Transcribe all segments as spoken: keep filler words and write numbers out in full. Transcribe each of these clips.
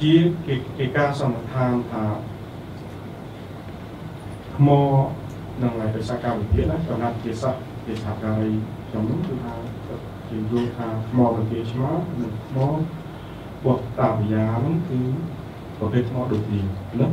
ជាគេគេការសន្និដ្ឋានថាថ្មនឹងឲ្យដោយសារការវិភាគណាកំណត់ជាសកជាសហការីខ្ញុំនោះគឺថាជាយល់ថាថ្មប្រទេសឆ្មោះនិងថ្មបោះតាវិយានោះគឺប្រភេទថ្មដូចគ្នាណា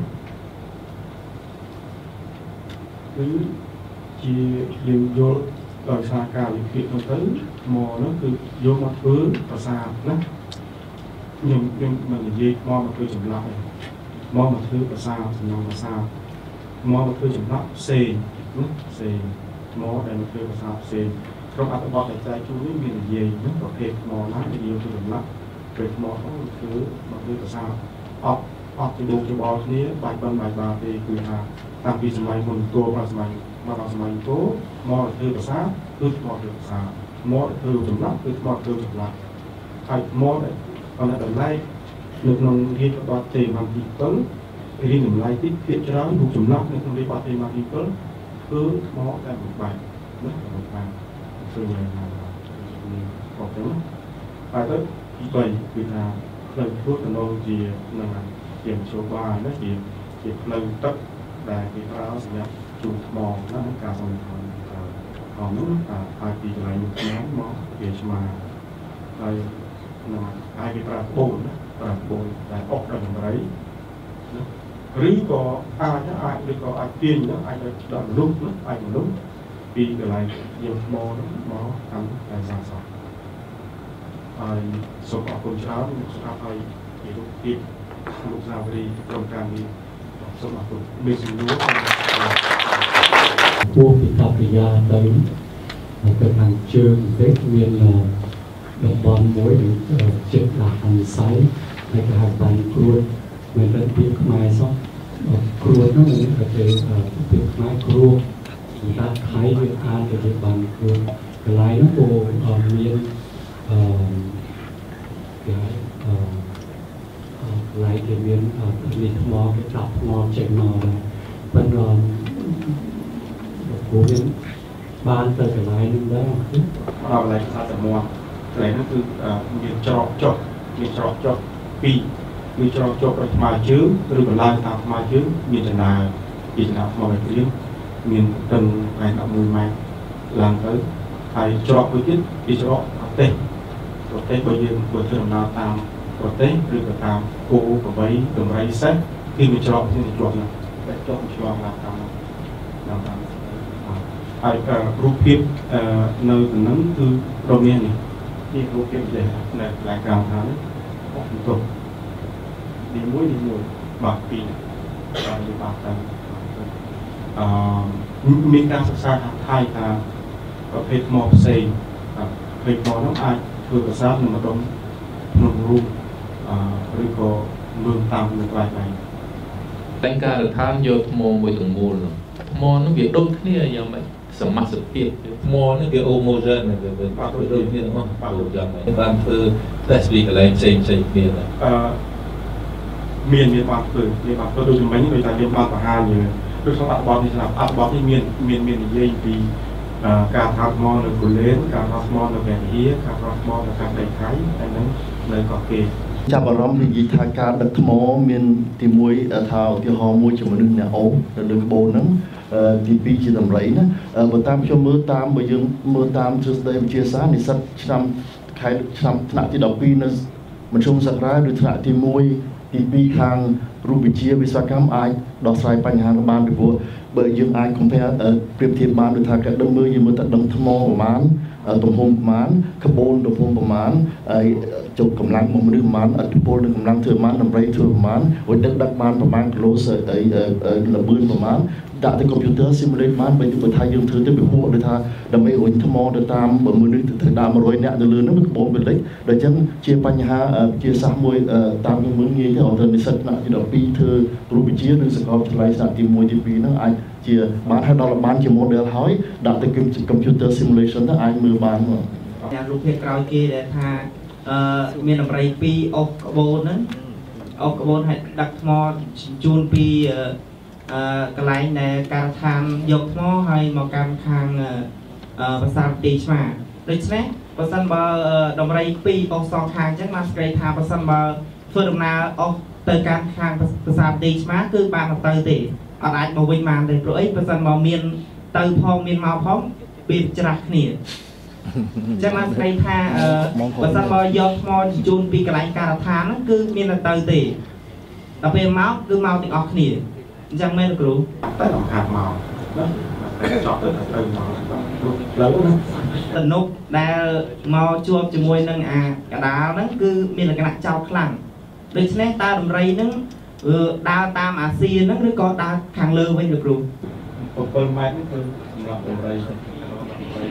គឺជាយើងយល់ដោយសារការវិភាគនោះទៅថ្មនោះគឺយកមកធ្វើប្រាសាទណាខ្ញុំខ្ញុំមិននិយាយថ្មមកធ្វើចម្លាក់ទេថ្មមកធ្វើប្រាសាទសំណង់ប្រាសាទថ្មមកធ្វើចម្លាក់ផ្សេងណាផ្សេងថ្មដែលមកធ្វើប្រាសាទផ្សេងក្នុងអត្ថបទដែលចែកជូននេះមាននិយាយណាប្រភេទថ្មណាដែលយកធ្វើចម្លាក់ពេលថ្មនោះធ្វើមកធ្វើប្រាសាទអត់អត់ជាដួងច្បល់គ្នាបាច់បិណ្ឌបាច់បាទេគឺថាតាំងពីសម័យមុនគោមកសម័យមកដល់សម័យគោមកធ្វើប្រាសាទគឺថ្មធ្វើប្រាសាទមកធ្វើចម្លាក់គឺថ្មធ្វើចម្លាក់ហើយមកអនតម្លៃនៅក្នុងរាជបទទេវទីពីររៀនតម្លៃទីភាគច្រើនរូបចម្លាក់នៅក្នុងរាជបទទេវទីពីរគឺថ្មតែមួយបែបណាមួយបែបឃើញហើយណាអត់ទេហើយទៅទីបីគឺថាផ្លូវធ្វើតំណងជានឹងជាមជ្ឈបាយណាជាជាផ្លូវទឹកដែលគេប្រើសម្រាប់ជូនថ្មណាការសំខាន់អមនោះតែហើយពីកន្លែងនេះមកវាស្មាហើយណាហើយគេប្រើបូនណាប្រើបូនតែអុកដល់តម្រៃណាឬក៏អាចអាចឬក៏អាចទាញណាអាចដល់មនុស្សណាអាចមនុស្សពីកន្លែងយកថ្មមកតាមតែសាសនាហើយសូមអរគុណច្រើនសម្រាប់ឲ្យជារូបភាពលោកសាវរីក្រុមការងារសូមអរគុណមានសំណួរជួបពីតបយាទៅទៅខាងជើងបន្តិចមានតំបន់មួយជិតដាក់អន្ស័យហើយគេហៅបានគ្រួតមានរឹតពីខ្មែរសោះគ្រួតនោះមានតែពីខ្មែរគ្រួតតាខៃវាអានទៅបានគ្រួតកន្លែងនោះក៏មានអឺគេហៅអឺកន្លែងគេមាននេះថ្មគេដាក់ថ្មចេញមកដែរប៉ុន្តែគូមានបានទៅកន្លែងនោះដែរអត់កន្លែងថាតែមកកន្លែងនោះគឺមានច្រកចុះមានច្រកចុះពីរគឺច្រកចុះដោយថ្មជើងឬកន្លែងតាមថ្មជើងមានចំណាយពីចំណាយថ្មឲ្យព្រៀងមានទិនតែដប់មួយម៉ែត្រឡើងទៅហើយច្រកមួយទៀតពីច្រកប្រទេសប្រទេសបើយើងធ្វើដំណើរតាមប្រទេសឬក៏តាមគោប្របីតម្រៃសេះគឺមានច្រកនេះជាប់ណាតែជាប់ឆ្លងឡើងតាមតាមតាមហើយរូបភាពនៅក្នុងហ្នឹងគឺរមៀននេះនេះរូបភាពដែលនៅកន្លែងក្រៅថានេះអត់ទៅនេះមួយនេះមួយបាក់ពីរហើយវាបាក់ទៅអឺមានការសិក្សាខាងថៃថាប្រភេទថ្មផ្សេងប្រភេទថ្មនោះអាចធ្វើប្រាសាទនៅម្ដុំក្នុងរូបឬក៏មើលតាមនៅក្បែរៗតែការរដ្ឋាភិបាលយកថ្មមួយទាំងមូលថ្មនោះវាដូចគ្នាយ៉ាងម៉េចសមាសភាពថ្មនេះវាអូម៉ូហ្សែនវាវាដូចគ្នាទាំងអស់បាទយ៉ាងម៉េចបានធ្វើ test ពីកន្លែងផ្សេងផ្សេងគ្នាអឺមានមានបានធ្វើមានបានធ្វើដូចមិញដូចតែមានបានបង្ហាញយើងដូចក្នុងអត្ថបទនេះស្រាប់អត្ថបទនេះមានមានមាននិយាយពីការថតថ្មនៅគូលែនការថតថ្មនៅវេលាការថតថ្មនៅខាងដីថៃហើយនឹងនៅកោះកេរចាប់អារម្មណ៍និយាយថាការដឹកថ្មមានទីមួយថាឧទាហរណ៍មួយជាមនុស្សអ្នកអូននៅលើក្បូនហ្នឹងទីពីរជាតម្រៃណាបើតាមខ្ញុំមើលតាមបើយើងមើលតាមទ្រឹស្ដីវិទ្យាសាស្ត្រនិស្សិតឆ្នាំខែឆ្នាំថ្នាក់ទីដប់ពីរនៅមជ្ឈមសាស្ត្រាឬថ្នាក់ទីមួយទីពីរខាងរូបវិទ្យាវិស្វកម្មអាចដោះស្រាយបញ្ហាបានពីព្រោះបើយើងអាច compare ប្រៀបធៀបបានដូចថាការដឹងមើលយើងមើលតែដឹងថ្មប្រមាណទំហំប្រមាណក្បូនទំហំប្រមាណហើយជោគកម្លាំងរបស់មនុស្សប្រមាណឥទ្ធិពលនឹងកម្លាំងធ្វើប្រមាណតម្រៃធ្វើប្រមាណរួចដឹកដឹកបានប្រមាណគីឡូស្អីលបឿនប្រមាណដាក់ទៅកុំព្យូទ័រ simulate បានបើបើថាយើងធ្វើទៅពិភពដូចថាដើម្បីរុញថ្មទៅតាមបើមនុស្សទៅតាមមួយរយនាក់ទៅលើនោះវាក្បូនវាលិចដូច្នេះជាបញ្ហាជាសាសមួយតាមយើងមើលងាយទៅអត់ទៅនិស្សិតថ្នាក់ទីដប់ពីរធ្វើរូបវិទ្យានៅសាកលវិទ្យាល័យថ្នាក់ទីមួយទីពីរហ្នឹងអាចជាបានហើយដល់បានជា model ហើយដាក់ទៅ computer simulation ទៅអាចមើលបានមកយ៉ាងរូបភាពក្រោយគេដែលថាអឺមានតម្រៃពីរអុកក្បូនហ្នឹងអុកក្បូនឲ្យដឹកថ្មជូនពីអឺកន្លែងដែលការដ្ឋានយកថ្មហើយមកកាន់ខាងប្រាសាទទីឆ្មាដូច្នេះបើសិនបើតម្រៃពីរបោះសងខាងអញ្ចឹងបានស្គាល់ថាបើសិនបើធ្វើដំណើរអស់ទៅកាន់ខាងប្រាសាទទេឆ្មាគឺបានទៅទេអត់អាចមកវិញបានទេព្រោះអីបើសិនមកមានទៅផងមានមកផងវាច្រាស់គ្នាអញ្ចឹងបានស្ដីថាបើសិនមកយកថ្មជញ្ជូនពីកន្លែងការដ្ឋានហ្នឹងគឺមានតែទៅទេដល់ពេលមកគឺមកទាំងអស់គ្នាអញ្ចឹងមែនគ្រូតែសំខាន់មកណាចប់ទៅទៅមកផ្លូវណាតំណុកដែលមកជួបជាមួយនឹងអាកដាលហ្នឹងគឺមានលក្ខណៈចោតខ្លាំងដូច្នេះតើដំរីហ្នឹងដើរតាមអាស៊ីហ្នឹងឬក៏ដើរខាងលើវិញលោកគ្រូ bảyម៉ែត្រគឺសម្រាប់ដំរីដំរី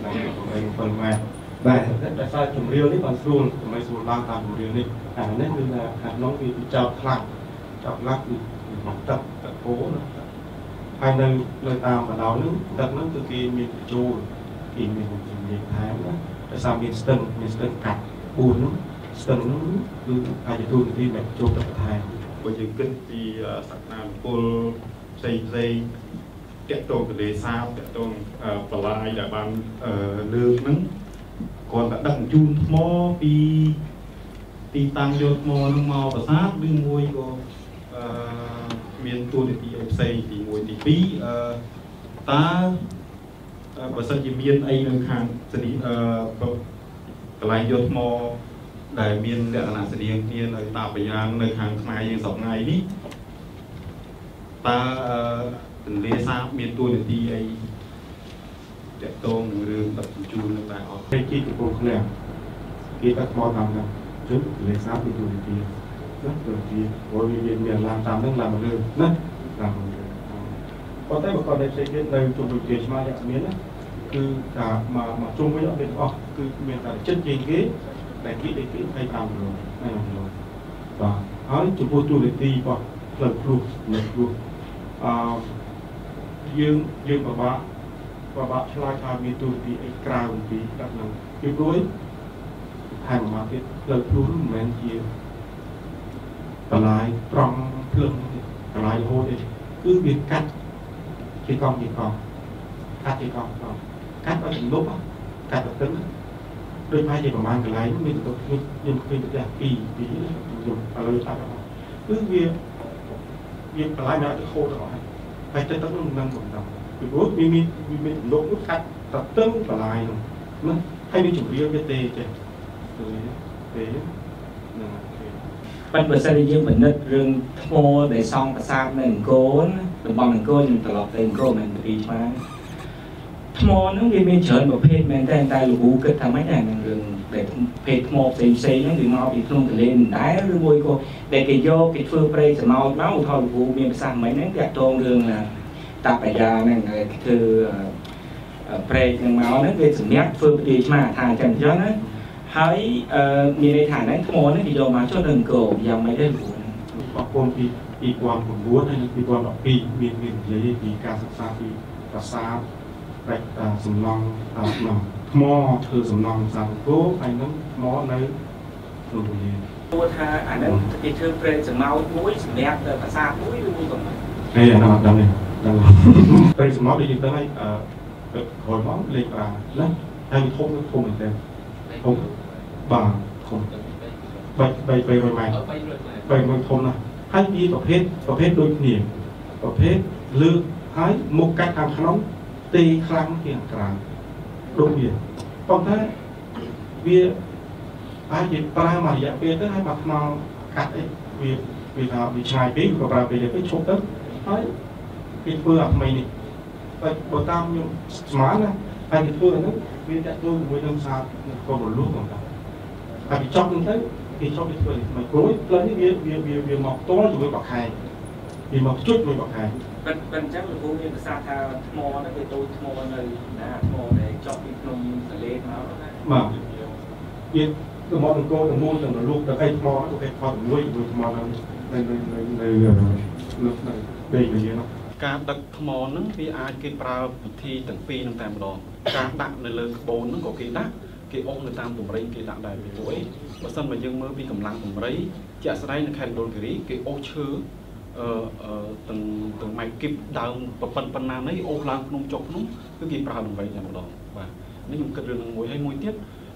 bảyម៉ែត្របាទតែសារជំរាវនេះបានស្រួលដើម្បីស្រួលឡើងតាមជំរាវនេះអានេះគឺថាខាងនោះវាចោតខ្លាំងចោតខ្លាំងគឺក្នុងទឹកទឹកគោណាហើយនៅនៅតាមបណ្ដោយនោះទឹកនោះគឺគេមានបញ្ចូលគេមានជំនាញថែមណាតែសារមានស្ទឹងមានស្ទឹងកាត់បួននោះស្ទឹងនោះគឺអាចទទួលទីដែលចូលទឹកថែមបើយើងគិតពីសក្តានុពលផ្សេងផ្សេងតាក់ទងទន្លេសាបតាក់ទងបលាយដែលបានលើកហ្នឹងគាត់តែដឹកជូនថ្មពីទីតាំងយកថ្មហ្នឹងមកប្រាសាទឬមួយក៏អឺមានទូនីតិផ្សេងទីមួយទីពីរអឺតើបើសិនជាមានអីនៅខាងស្នីអឺកន្លែងយកថ្មដែលមានលក្ខណៈស្តៀងគ្នានៅតាមបញ្ញានៅខាងខ្មែរយើងសប្តាហ៍នេះតើទន្លេសាបមានតួនាទីអីតាក់ទងនឹងរឿងដឹកជញ្ជូននៅតែអត់គេជីកកំពង់ឃ្លាំងគេដឹកមកតាមហ្នឹងជិះទន្លេសាបមានតួនាទីណាតួនាទីព្រោះវាមានឡើងតាមហ្នឹងឡើងមកលើណាតាមប៉ុន្តែបើគាត់តែផ្សេងទៀតនៅជុំវិញគេឆ្មាយ៉ាងមានណាគឺថាមកមកជុំវិញអត់មានអស់គឺមានតែចិត្តជាងគេដែលគេគេឲ្យតាមរងណាបាទហើយចំពោះទូរនីតិរបស់ផ្លូវព្រោះនៅព្រោះអឺយើងយើងពិបាកពិបាកឆ្លើយថាមានទូរនីតិអីក្រៅពីទឹកហ្នឹងពីព្រោះហើយមកទៀតផ្លូវព្រោះមិនមែនជាបន្លាយត្រង់ភ្លើងបន្លាយរហូតទេគឺវាកាត់ជាកង់ជាកង់កាត់ជាកង់កង់កាត់ឲ្យលុបកាត់ទៅទឹកដោយផ្នែកជាប្រមាណកន្លែងមានទៅខ្ញុំឃើញទៅផ្ទះពីរពីរខ្ញុំឥឡូវអត់គឺវាវាបន្លាយមកទៅហូតអស់ហើយតែទឹកនោះមិនមិនដឹងពីព្រោះវាមានវាមានលុបនោះកាត់ទៅទឹកបន្លាយនោះណាហើយវាជំរាបវាទេចេះទៅទេណាប៉ុន្តែបើសិនជាយើងពិនិត្យរឿងថ្មដែលសង់ប្រាសាទនៅអង្គរតំបន់អង្គរខ្ញុំត្រឡប់ទៅអង្គរមិនពីឆ្មាថ្មហ្នឹងវាមានច្រើនប្រភេទមែនតែតែលោកគ្រូគិតថាម៉េចដែរនឹងរឿងដែលភេទថ្មផ្សេងផ្សេងហ្នឹងគឺមកពីក្នុងទន្លេមិនដែរឬមួយក៏ដែលគេយកគេធ្វើប្រេងសំណោចមកឧទាហរណ៍លោកគ្រូមានប្រសាសន៍មិញហ្នឹងគេតងរឿងតាបយាហ្នឹងគេធ្វើប្រេងហ្នឹងមកហ្នឹងវាសម្រាប់ធ្វើផ្ទៃឆ្មាថាអញ្ចឹងអញ្ចឹងណាហើយមានន័យថាហ្នឹងថ្មហ្នឹងគេយកមកចុះនៅអង្គរយ៉ាងម៉េចដែរលោកគ្រូបបពុំពីពីពាន់៩ហើយនិងពីពាន់ដប់ពីរមានមាននិយាយពីការសិក្សាពីប្រាសាទបែបសំណង់តាមថ្មធ្វើសំណង់សាគោហើយនឹងថ្មនៅក្នុងវិញ្ញាណព្រោះថាអាហ្នឹងគេធ្វើប្រេងសំណោចមួយសម្រាប់ប្រាសាទមួយឬមួយក៏មិនហេអានោះអត់ដឹងទេដឹងប្រេងសំណោចដូចយើងដឹងហើយអឺក្រោយមកលេខប្រាណាហើយធំធំមែនទេធំបាទធំបីបីបីរយម៉ែត្របីមួយធំណាស់ហើយវាប្រភេទប្រភេទដូចគ្នាប្រភេទលើកហើយមុខកាត់ខាងក្នុងទីខ្លាំងជាងក្រៅដូចវាប៉ុន្តែវាអាចជាប្រើមួយរយៈពេលទៅហើយមកថ្មកាត់អីវាវាថាវាឆ្ងាយពេកក៏ប្រើពេលទៅឈប់ទៅហើយគេធ្វើអាថ្មីនេះតែបើតាមខ្ញុំស្មានណាហើយគេធ្វើអាហ្នឹងវាតាក់ទងជាមួយនឹងសាកូនរលួសបងតាហើយគេចប់ហ្នឹងទៅគេចប់គេធ្វើមិនព្រួយផ្លូវនេះវាវាវាវាមកតល់ជាមួយបកខែវាមកជុចមួយបកខែប៉ុន្តែអញ្ចឹងលោកគ្រូមានប្រសាសន៍ថាថ្មហ្នឹងវាតូចថ្មនៅណាថ្មដែលចប់ពីក្នុងទន្លេមកបាទវាទៅមកអង្គរទៅមូលទៅលូកទៅអីថ្មទៅគេថតមួយជាមួយថ្មនៅនៅនៅនៅនៅនៅពេលវេលានោះការដឹកថ្មហ្នឹងវាអាចគេប្រើវិធីទាំងពីរហ្នឹងតែម្ដងការដាក់នៅលើក្បូនហ្នឹងក៏គេដាក់គេអុកនៅតាមបំរីគេដាក់ដែរពីព្រោះអីបើសិនមកយើងមើលពីកម្លាំងបំរីជាក់ស្ដែងនៅខេត្តមណ្ឌលគិរីគេអុកឈើអឺទាំងទាំងម៉ៃគីបដើមប៉ុណ្ប៉ុណ្ណានេះអូសឡើងភ្នំចុកភ្នំគឺគេប្រើដើម្បីតែម្ដងបាទនេះខ្ញុំគិតរឿងមួយហើយមួយទៀតអ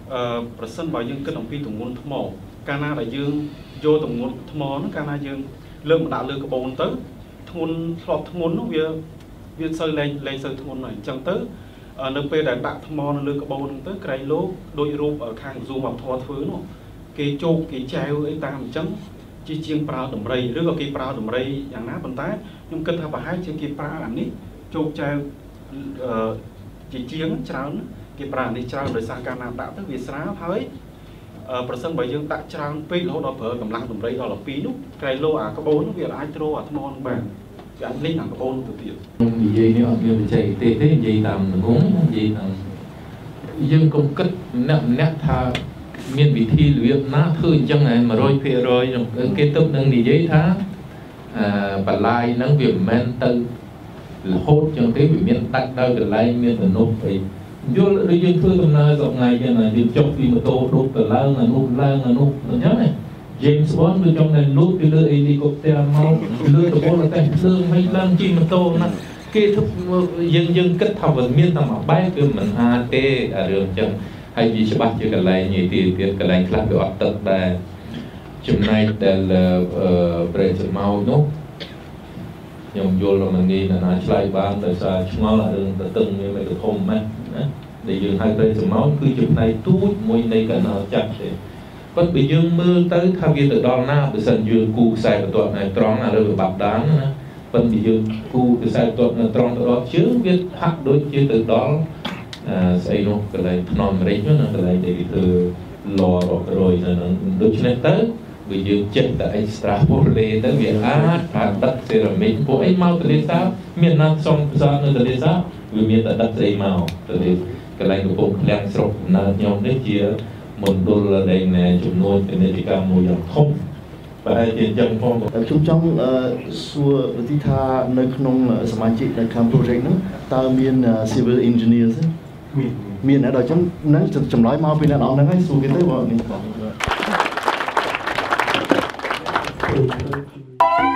ប្រសិនបើយើងគិតអំពីទម្ងន់ថ្មកាលណាដែលយើងយកទម្ងន់ថ្មហ្នឹងកាលណាយើងលើកមកដាក់លើក្បូនទៅធ្ងន់ធ្លាប់ធ្ងន់នោះវាវាសូវលែងលែងសូវធ្ងន់ហើយអញ្ចឹងទៅនៅពេលដែលដាក់ថ្មនៅលើក្បូនហ្នឹងទៅក្រែងលោកដូចរូបខាងស៊ូមវប្បធម៌ធ្វើនោះគេជោគគេចែវអីតាមអញ្ចឹងជាជាងប្រើតម្រៃឬក៏គេប្រើតម្រៃយ៉ាងណាប៉ុន្តែខ្ញុំគិតថាប្រហែលជាគេប្រើអានេះជោគចែវជាជាងច្រើនគេប្រើអានេះច្រើនដោយសារការណាដាក់ទៅវាស្រាលហើយប្រសិនបើយើងដាក់ច្រើនពេករហូតដល់ប្រើកម្លាំងតម្រៃដល់ពីនោះក្រែងលោអាក្បូននោះវាអាចទ្រអាថ្មនឹងបានវាអាចលេងអាក្បូនទៅទៀតនិយាយនេះអត់មានបច្ចេកទេសទេនិយាយតាមងងនិយាយតាមយើងកុំគិតម្នាក់ម្នាក់ថាមានវិធីរបៀបណាធ្វើអញ្ចឹងហើយmột trăm phần trămគេទៅនឹងនិយាយថាអឺបន្លាយហ្នឹងវាមិនមែនទៅរហូតចឹងទេវាមានដាច់ដោយកន្លែងមានទំនប់អីយល់ដូចយើងធ្វើដំណើរសប្ងៃចឹងណាយើងចុះពីម៉ូតូដុបទៅឡើងអានោះឡើងអានោះអញ្ចឹងណា James Bond វាចង់តែលូតពីលើអេលីកូបទ័រមកលើតបល់តែភ្លើងមិនឡើងជិះម៉ូតូណាគេធ្វើយើងយើងគិតថាវាមានតែមួយបែបគឺមិនអាចទេអារឿងចឹងហើយវាច្បាស់ជាកន្លែងនេះទៀតទៀតកន្លែងខ្លះវាអត់ទឹកដែរចំណែកដែលប្រេចមកនោះខ្ញុំយល់មកនេះណាឆ្លើយបានដោយសារឆ្ងល់អារឿងទៅតឹងវាមិនទៅធំណាណាដែលយើងហៅប្រេចមកគឺជាផ្នែកទូចមួយនៃកណ្ដោចាក់ទេប៉ុន្តែយើងមើលទៅថាវាទៅដល់ណាបើសិនយើងគូខ្សែបន្ទាត់នៅត្រង់អាឬបាប់ដានណាប៉ុន្តែយើងគូខ្សែបន្ទាត់នៅត្រង់ទៅដល់ជើងវាហាក់ដូចជាទៅដល់ស្អីនោះកន្លែងភ្នំរិចណាកន្លែងដែលគេធ្វើឡររយនៅនឹងដូច្នេះទៅបើយើងចេះតែ extra pole ទៅវាអាចប្រើទឹកសេរ៉ាមិកពួកអីមកទលេសាបមានណាត់សំផ្សារនៅទលេសាបវាមានតែទឹកស្អីមកទៅកន្លែងកំពង់ឃ្លាំងស្រុកកំណើតខ្ញុំនេះជាមណ្ឌលដែលចំនួនពាណិជ្ជកម្មមួយយ៉ាងធំប្រហែលជាអញ្ចឹងផងខ្ញុំចង់សួរវិធីថានៅក្នុងសមាជិកនៅខាង project ហ្នឹងតើមាន civil engineer ទេមានមានដល់អញ្ចឹងហ្នឹងចម្លើយមកពីអ្នកនរហ្នឹងហើយសួរគេទៅបងនេះបង